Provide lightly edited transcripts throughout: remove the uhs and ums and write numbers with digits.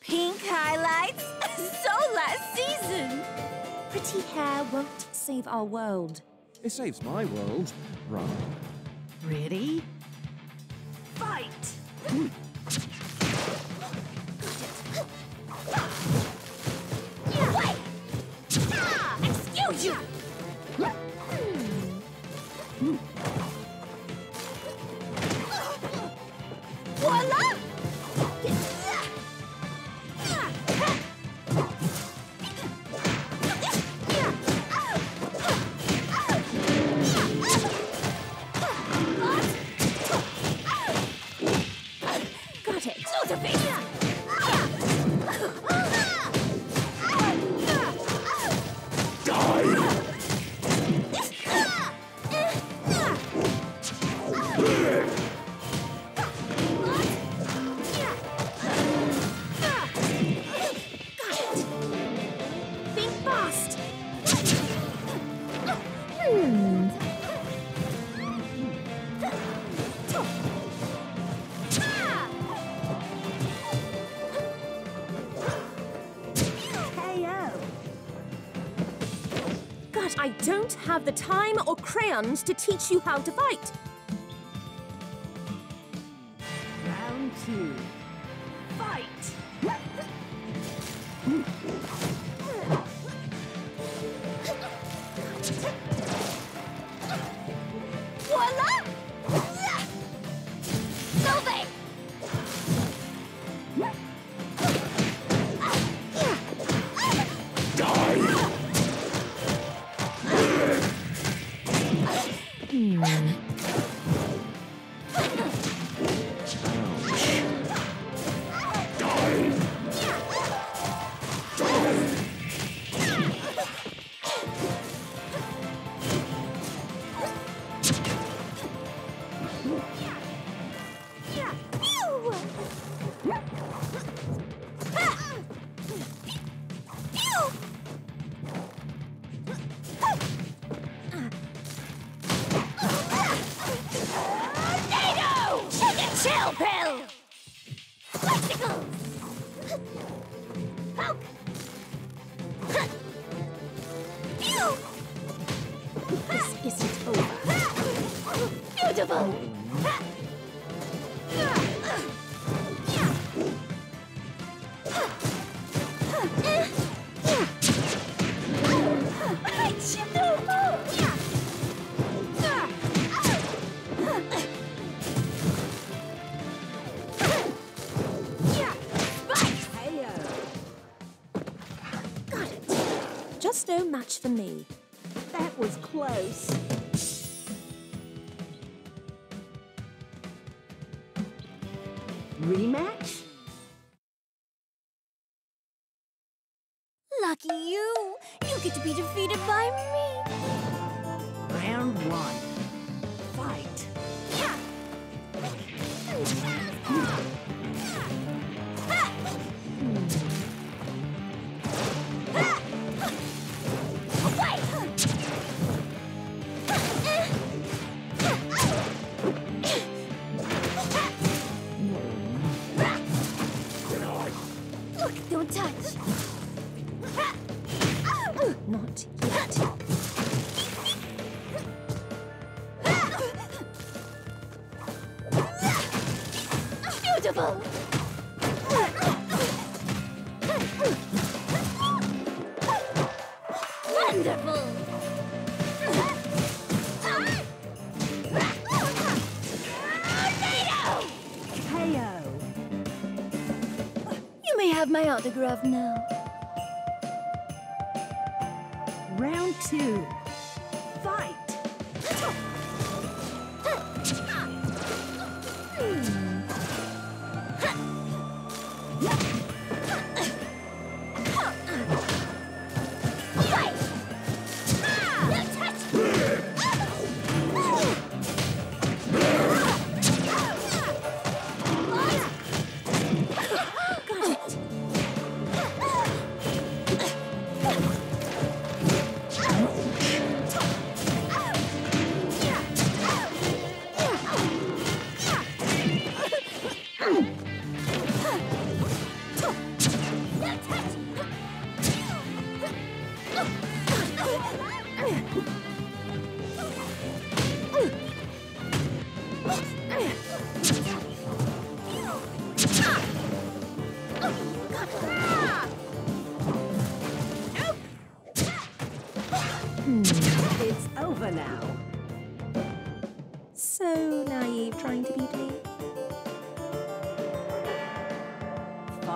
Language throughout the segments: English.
Pink highlights? So last season! Pretty hair won't save our world. It saves my world, rather. Really? Fight! Wait! Excuse you! Voila! Got it. Think fast! But I don't have the time or crayons to teach you how to fight. Round 2. Fight! Voila! Yovin! Chill pill! Bicycles! Poke! Pew! This isn't over. Beautiful! Just no match for me. That was close. Rematch? Lucky you! You get to be defeated by me! Round 1. Fight! Look, don't touch! Not yet. Beautiful! Wonderful! Tornado! KO! You may have my autograph now. Round 2. Fight!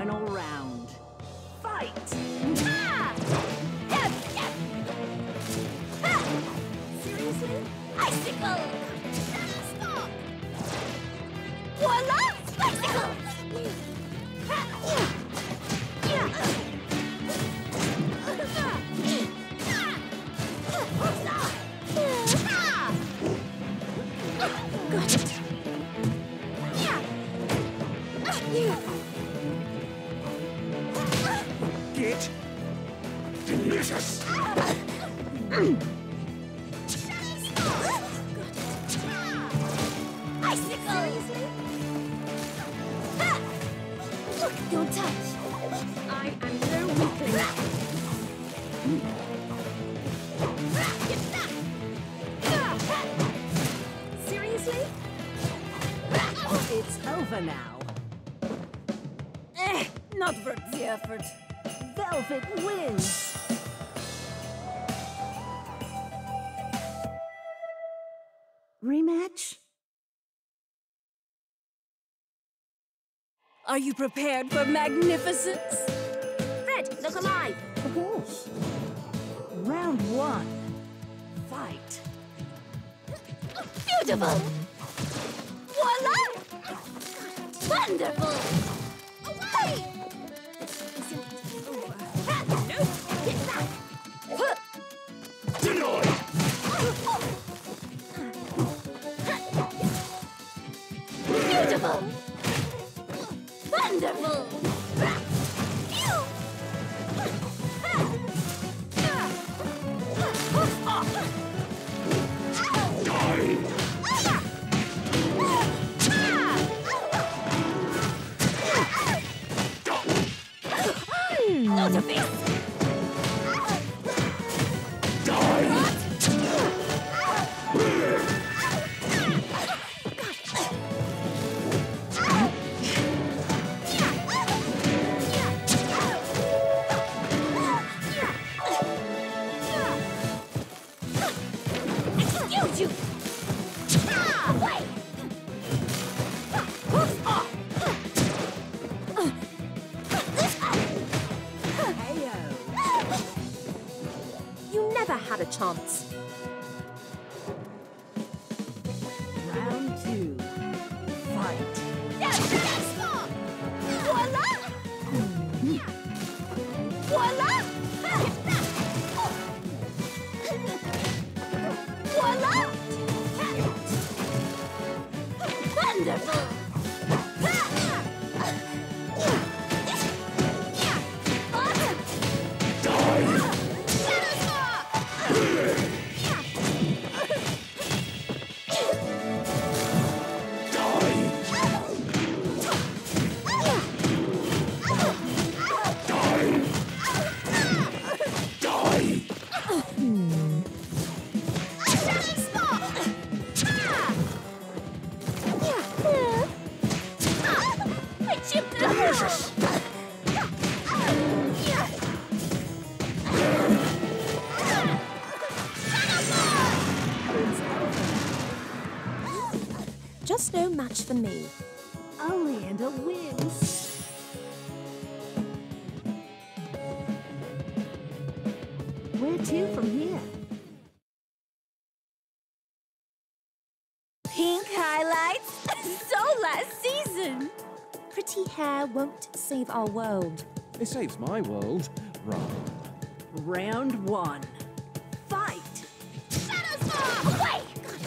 Final round. Fight! Ah! Seriously? Icicle! Stop! Voila! Bicycle! Got it. Get delicious. Icicle! Look, don't touch! I am no weakling. Seriously? It's over now. Not worth the effort. Velvet wins. Rematch? Are you prepared for magnificence? Red, look alive. Of course. Round one. Fight. Beautiful! Voila! Wonderful! Away! Nope. Get back. Denied. Beautiful! Wonderful! No defeat! Excuse you! Wait! You never had a chance. Round two. Fight. Voila! Voila! Voila! Wonderful! Just no match for me. Oleander wins. Where to from here? Pink highlights? So last season. Pretty hair won't save our world. It saves my world. Right. Round one. Fight! Away!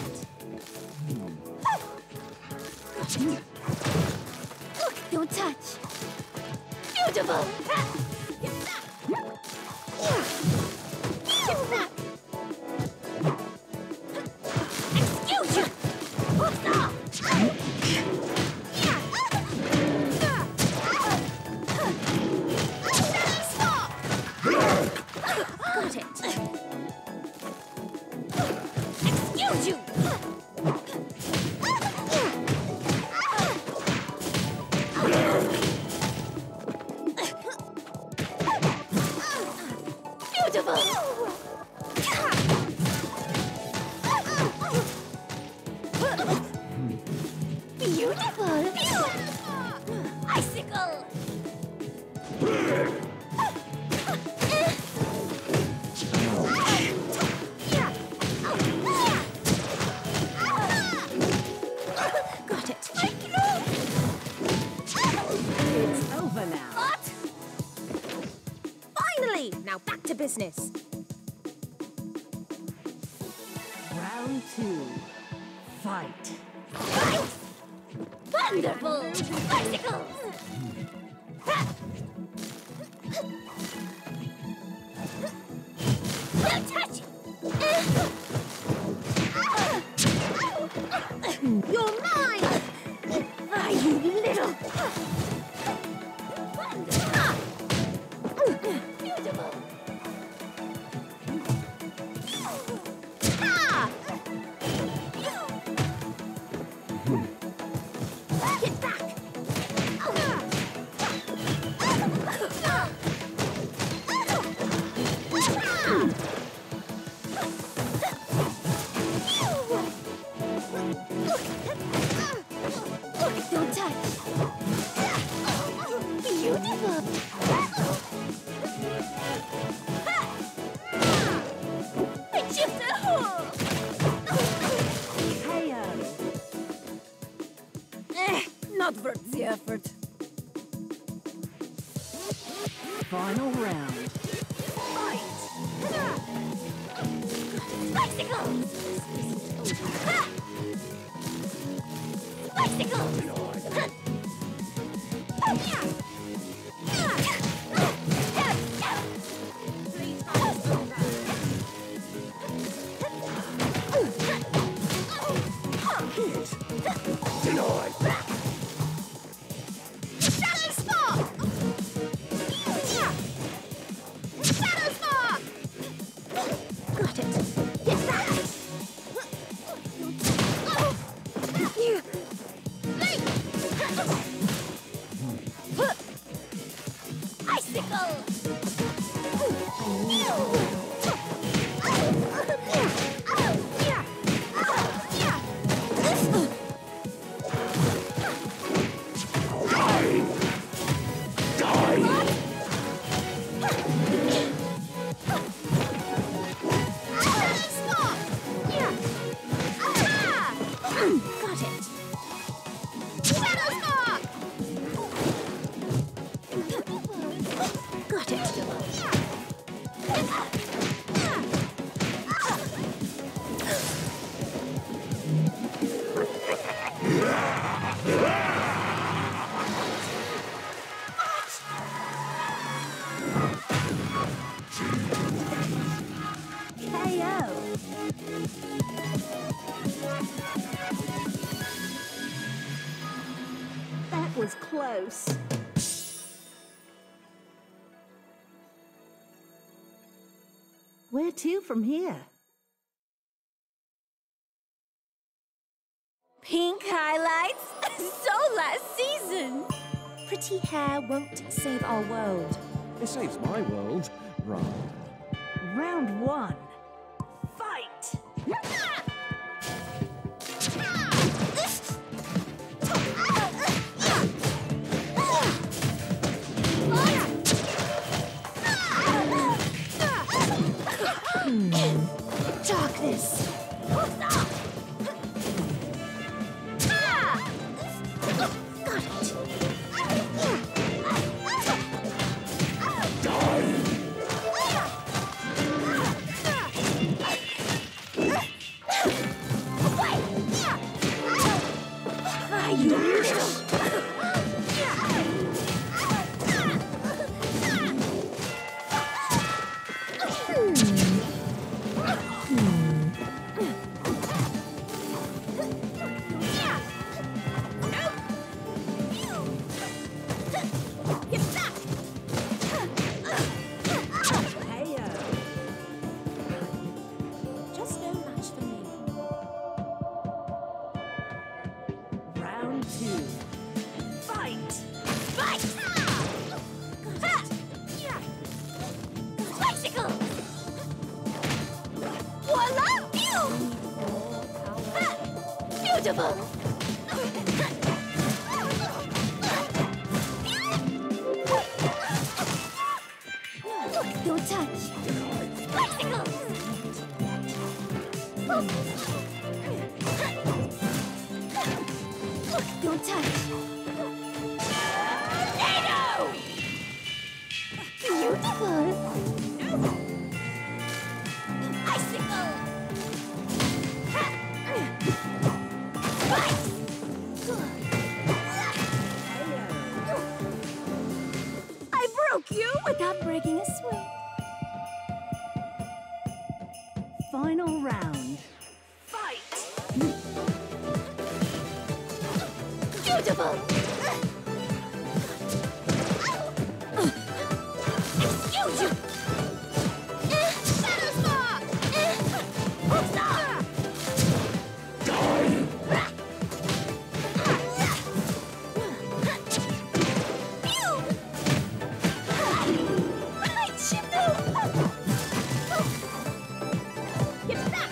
Look, don't touch. Beautiful! Excuse you! Got it. Excuse you! Beautiful! Beautiful! Icicle! Got it. It's over now. What? Finally! Now back to business. Round 2. Fight. Wonderful! Bicycles! Don't touch! You're mine! Ah, you little... Beautiful! Ah! Get back! Don't touch! Beautiful! I chipped a hole! KO. Not worth the effort. Final round. Fight! Bicycles! Bicycles! Denied. Shadow Spark! Shadow Spark! Got it. Get back! Icicle! Got it! Shadow Spark! Got it! KO. That was close. Where to from here? Pink highlights? So last season! Pretty hair won't save our world. It saves my world. Right. Round 1. Fight! Darkness! Got it! Are you just no match for me. Round 2. Fight! Fight! Got it! Bicycle! Voila! Beautiful! Beautiful. Icicle! I broke you without breaking a sweat. Final round. Fight! Beautiful! Excuse you! Shadow Spark! Hoopsa! Right, Shimdo! Get back!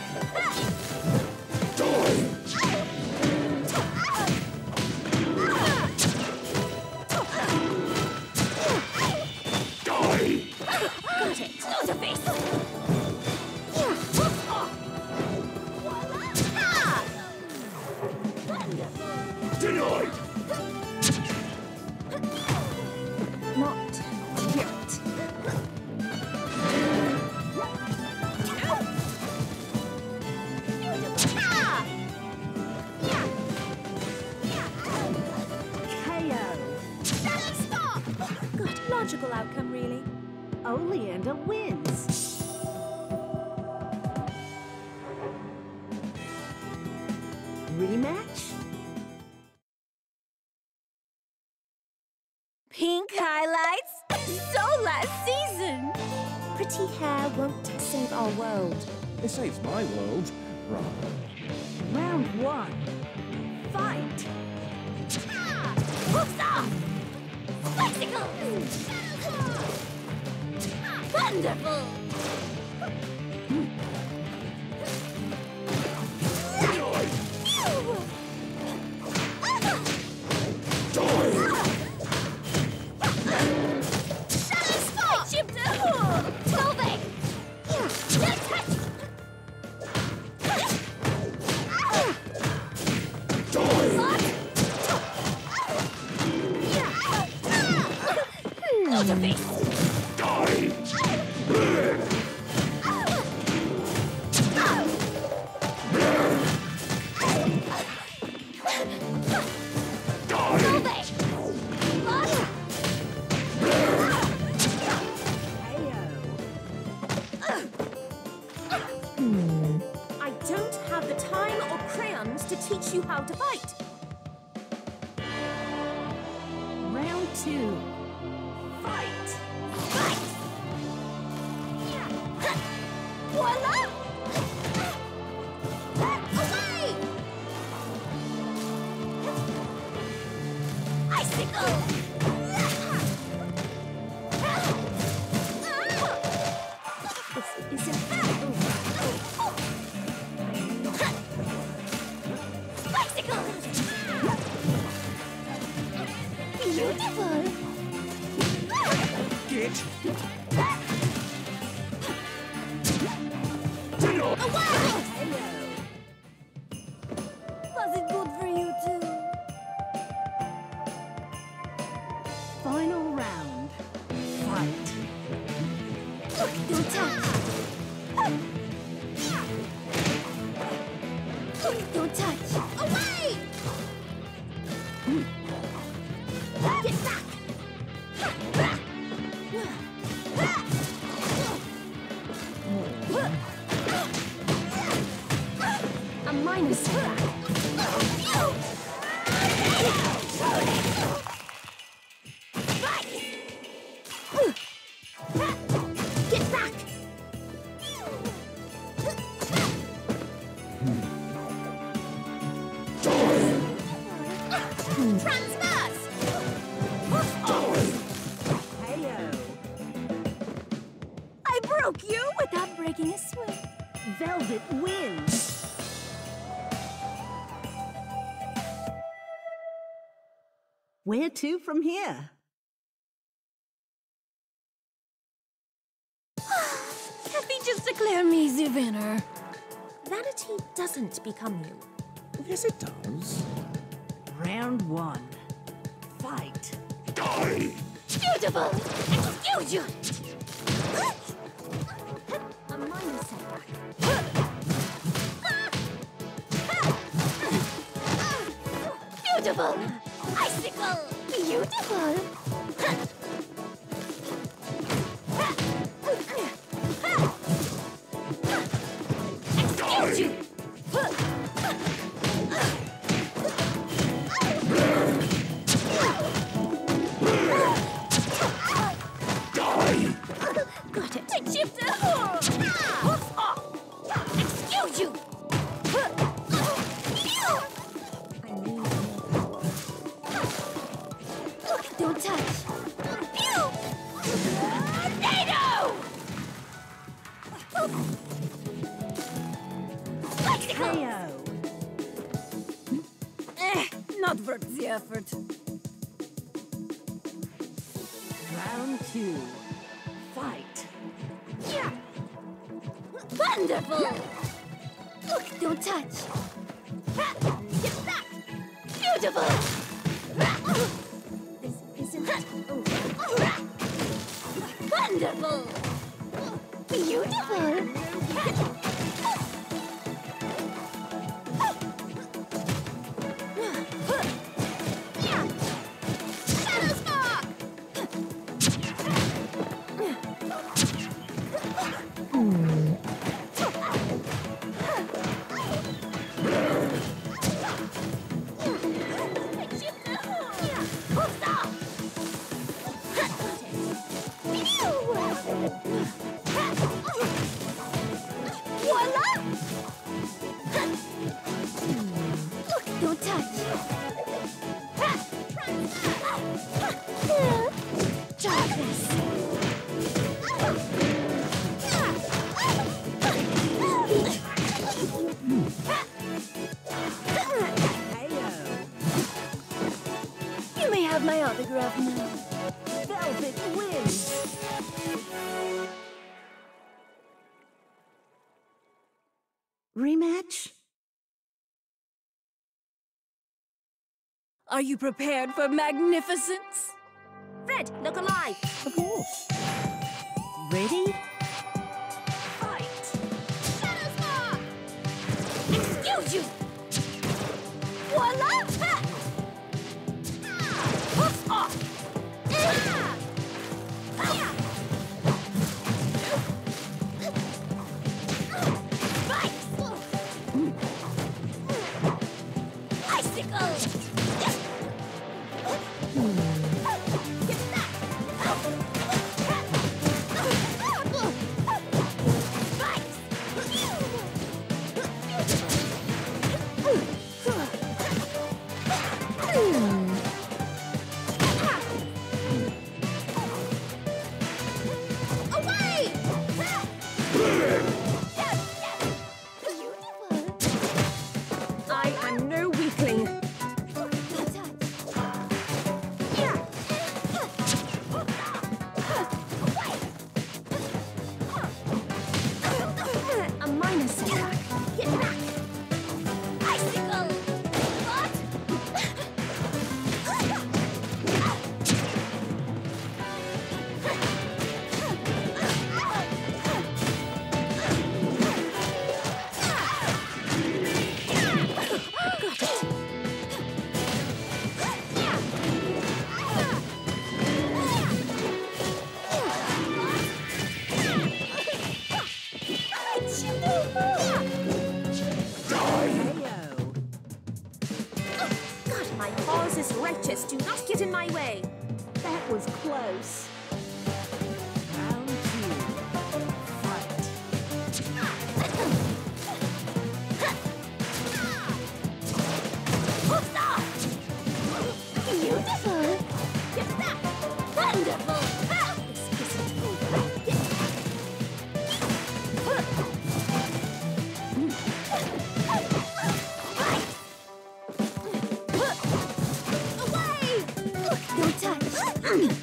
Got it! Not a face! Denied! Not yet. KO. Good logical outcome, really. Oleander wins. Rematch? Pink highlights? So last season! Pretty hair won't save our world. It saves my world, right? Round one. Fight! Hooks off! Bicycle! Wonderful! Shadow Spot! Chipped a hook! Tolvik! Don't touch! Not a face! I don't have the time or crayons to teach you how to fight. Round two. Fight! Fight! Voila! Away! Icicle! This isn't Bicycle! beautiful. Get Away! Was it good for you too? Final round. Fight! Don't touch! Don't touch! Away! Get back! A minus track. Get back! Transverse! I broke you without breaking a sweat. Velvet wins. Where to from here? Let me just declare me the winner. Vanity doesn't become you. Yes, it does. Round one. Fight. Die! Beautiful! Excuse you! Beautiful! Icicle! Beautiful! Excuse you! Got it! Excuse you! Don't touch! NATO! Not worth the effort. Round 2. Fight. Yeah. Wonderful! Look, don't touch. Get back! Beautiful! This isn't over. Wonderful! Beautiful! Don't touch. Try this. You may have my autograph now. Velvet wins. Rematch? Are you prepared for magnificence? Fred, look alive! Of course. Ready? Fight! Shadow Spark! Excuse you! Voila! Ha! Hoof off! Ah! Ah! Fight! Icicle! Get back! Away! I am no weakling. A minor setback. Get back! Icicle! What? God, my cause is righteous. Do not get in my way. That was close. Round 2. Fight. Beautiful! Get back! Wonderful! This isn't over. Away! Look, don't touch!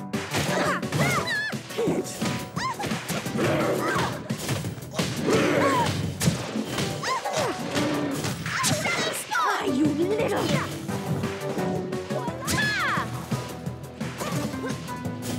Ah, you little...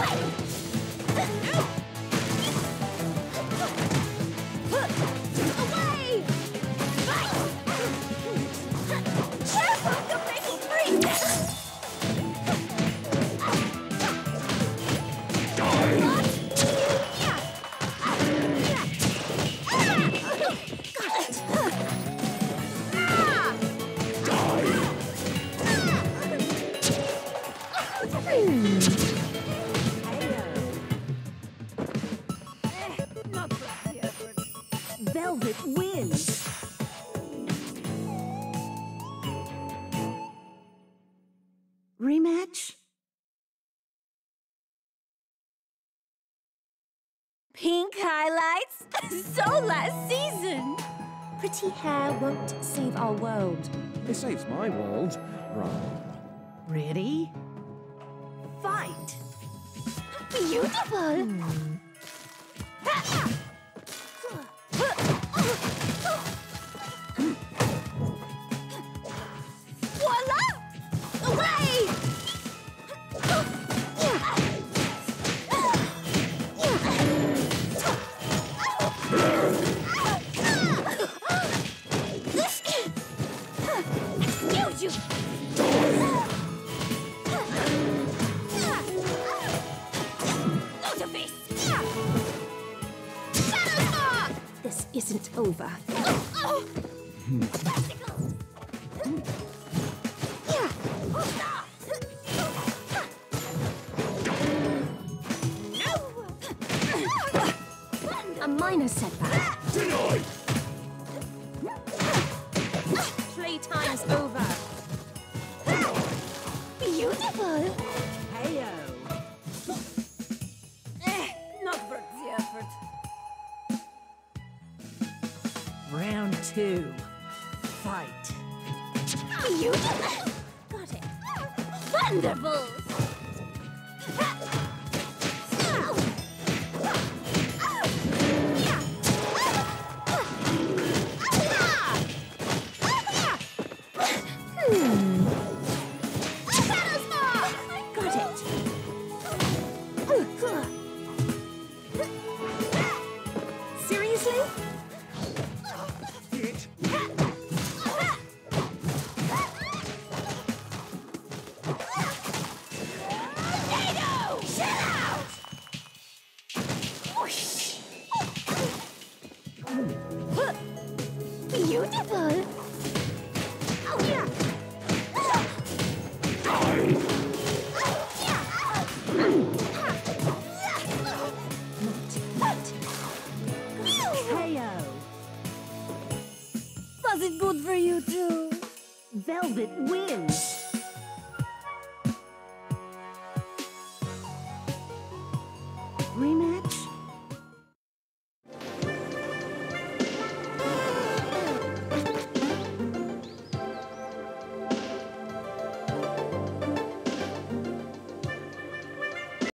Away! Careful, don't make me freeze! Velvet wins. Rematch? Pink highlights? So last season! Pretty hair won't save our world. It saves my world. Right. Ready? Fight! Beautiful! Voila! Away! Excuse you! This isn't over. A minor setback. Denied! Playtime's over. Beautiful. Heyo! Not worth the effort. Round 2. Fight! Beautiful. Got it. Wonderful. Got it. Seriously? It. Tornado! Chill out! Whoosh. Beautiful. Oh yeah. Heyo! Was it good for you too? Velvet wins! Rematch?